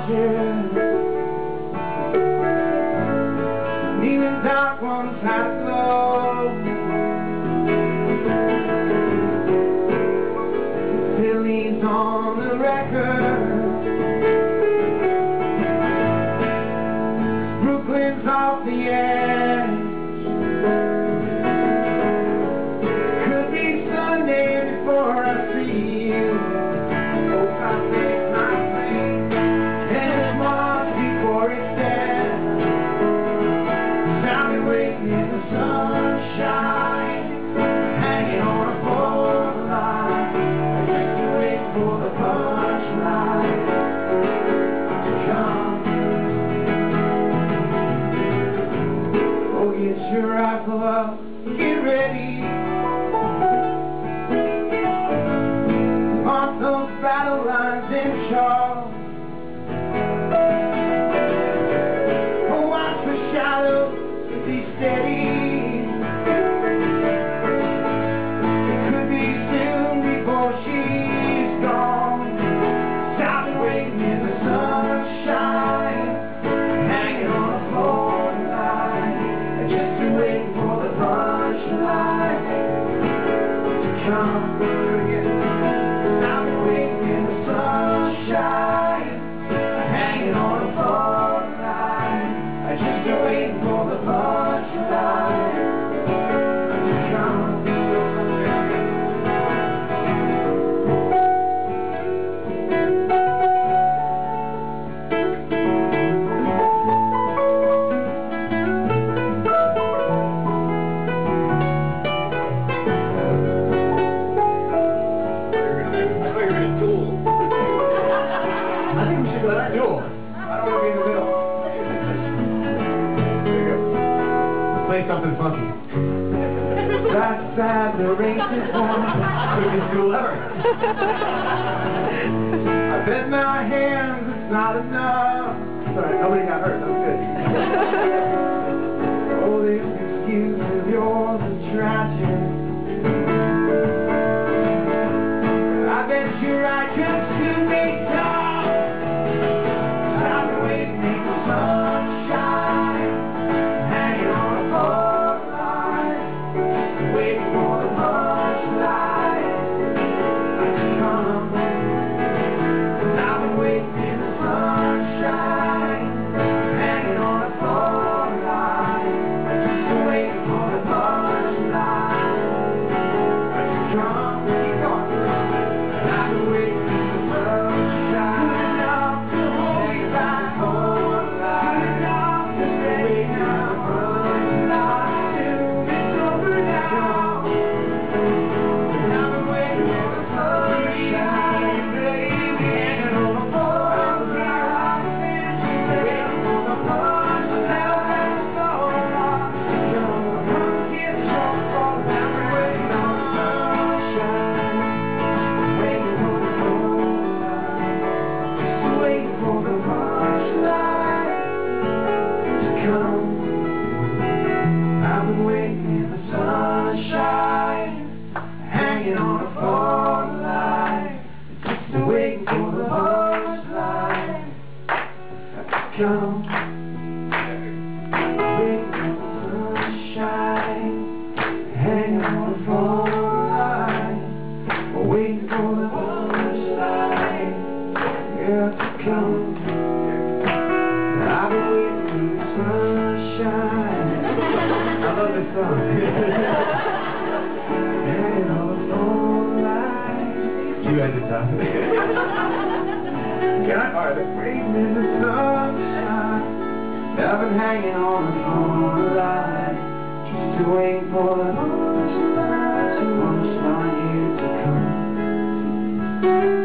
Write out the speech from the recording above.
watching. Even dark ones have flow. Philly's on the record. Brooklyn's off the edge. Could be Sunday before I see you. Hope I make my plane. And it's March before it's dead. I've been waiting in the sunshine, hanging on a pole line, just to wait for the punchline to come. Oh, get your rifle up, get ready. Mark those battle lines in chalk. Oh, watch the shadows be steady. It could be soon before she's gone. I've been waiting in the sunshine, hanging on a phone line, just to wait for the punchline to come. I've been waiting in the sunshine, hanging on a phone line, just to wait for the punchline to come. I think we should go that duel. I don't want to be in the middle. Play something funky. Right side, the race is on. Quickest duel ever. I bet my hands it's not enough. Sorry, nobody got hurt. That was good. Oh, this excuse of yours is tragic. I bet you're right, just to be tough. I've been waiting in the sunshine, hanging on a pole line, waiting for the punchline to come. I've been waiting in the sunshine, hanging on a pole line, just waiting for the punchline to come. Keep going. I've been waiting in the sunshine, enough to hold me back. Pole line, enough to stay now. Punchline till it's over now. I've been waiting in the sunshine, baby, hanging on a pole line, waiting for the punchline that's so long to come. Get your phone, I've been waiting on the sunshine, waiting for the pole line, just waiting for the punchline to come. I've been waiting in the sunshine, hanging on a phone line, just waiting for the punchline to come. Waiting for the sunshine, hanging on a phone line, waiting for the punchline, yeah, to come. I've been waiting for the sunshine. I love this song. Hanging on the phone line. You guys are tough. Can I? Alright, waiting in the sunshine. I've been hanging on the phone line, just to wait for the punchline here to come.